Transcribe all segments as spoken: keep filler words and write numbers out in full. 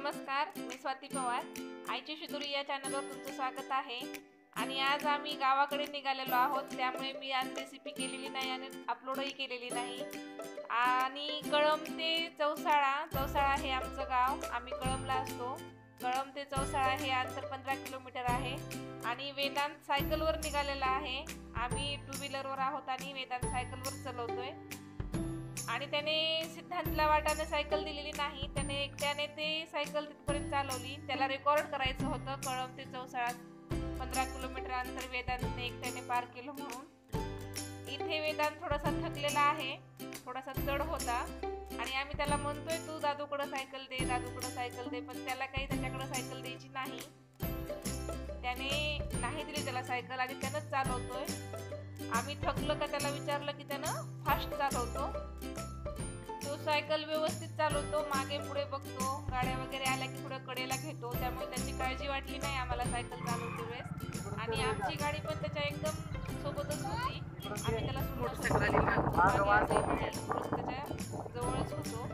नमस्कार, मी स्वाती पवार. आईची शिदोरी या चॅनलवर तुमचं स्वागत आहे. आणि आज आम्ही गावाकडे निघालेलो आहोत, त्यामुळे मी आज रेसिपी केलेली नाही आणि अपलोडही केलेली नाही. आणि कळंब ते चौसाळा चौसाळा हे आमचं गाव. आम्ही कळंबला असतो. कळंब ते चौसाळा हे अंतर पंधरा किलोमीटर आहे. आणि वेदांत सायकलवर निघालेला आहे. आम्ही टू व्हीलरवर आहोत आणि वेदांत सायकलवर चालवतोय. आणि त्याने सिद्धांतला वाटाने सायकल दिलेली नाही. त्याने एकट्याने ते सायकल तिथपर्यंत चालवली. त्याला रेकॉर्ड करायचं होतं कळंब ते चौसाळा पंधरा किलोमीटर अंतर वेदांतने एकट्याने पार केलं म्हणून. इथे वेदांत थोडासा थकलेला आहे, थोडासा चढ होता. आणि आम्ही त्याला म्हणतोय तू दादूकडं सायकल दे, दादूकडं सायकल दे, पण त्याला काही त्याच्याकडं सायकल द्यायची नाही. त्याने नाही दिली त्याला सायकल आणि त्यानंच चालवतोय. आम्ही थकलं का त्याला विचारलं की त्यानं फास्ट चालवतो. तो सायकल व्यवस्थित चालवतो, मागे पुढे बघतो, गाड्या वगैरे आल्या की पुढे कडेला घेतो. त्यामुळे त्याची काळजी वाटली नाही आम्हाला सायकल चालवते वेळेस. आणि आमची गाडी पण त्याच्या एकदम सोबतच होती. आम्ही त्याला मोटरसायकल त्याच्या जवळच होतो.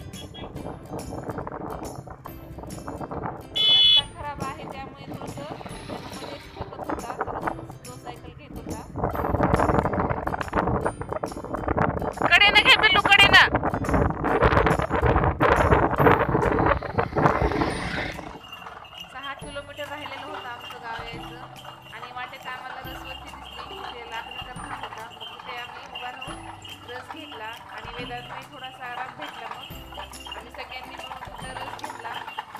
रस्ता खराब आहे त्यामुळे थोडंसं मध्येच ठोकत होता, तो सायकल घेत होता. कडेनं घे पिल्लू, कडेनं. सहा किलोमीटर राहिलेलं होतं आमचं गाव यायचं. आणि वाटेत आम्हाला रसवंती दिसली, तिथे लाकडीचा भाग होता. तिथे आम्ही उभा राहून रस घेतला आणि वेदांतही थोडासा आराम भेटला. मग आणि सगळ्यांनी मिळून तिथं रस घेतला.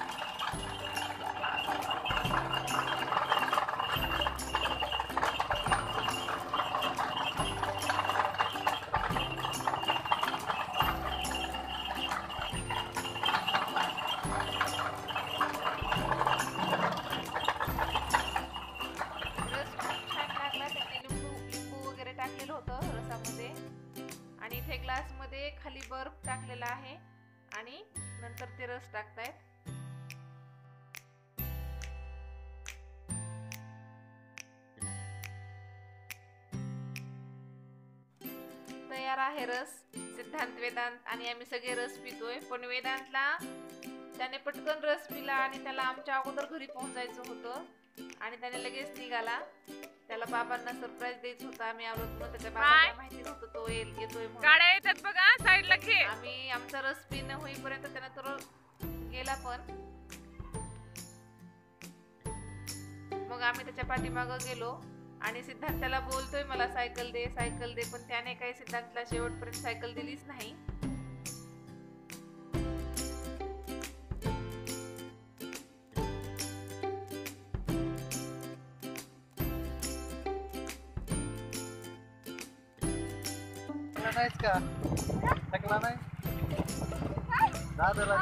टाकलेलं होतं रसामध्ये. आणि इथे ग्लास मध्ये खाली बर्फ टाकलेला आहे आणि नंतर ते रस टाकतायत. तयार आहे रस. सिद्धांत, वेदांत आणि आम्ही सगळे रस पितोय. पण वेदांतला त्याने पटकन रस पिला आणि त्याला आमच्या अगोदर घरी पोहोचायचं होतं आणि त्याने लगेच निघाला. त्याला बाबांना सरप्राईज द्यायचं होतं. आम्ही आलो तर त्याच्या बाबांना माहिती नव्हतं तो येईल येतोय म्हणून. गाड्या येतात बघा साईडला घे. आम्ही आमचा रस पिणं होईपर्यंत त्यानं तर गेला. पण मग आम्ही त्याच्या पाठीमागं गेलो आणि सिद्धांत त्याला बोलतोय मला सायकल दे, सायकल दे, पण त्याने काही सिद्धांतला शेवटपर्यंत सायकल दिलीच नाही. नाहीच का थकला नाही दादाला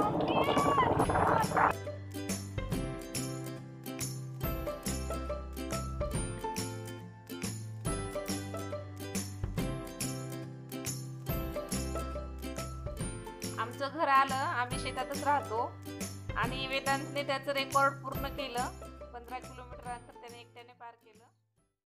आमचं घर आलं. आम्ही शेतातच राहतो आणि वेदांतने त्याचं रेकॉर्ड पूर्ण केलं. पंधरा किलोमीटर अंतर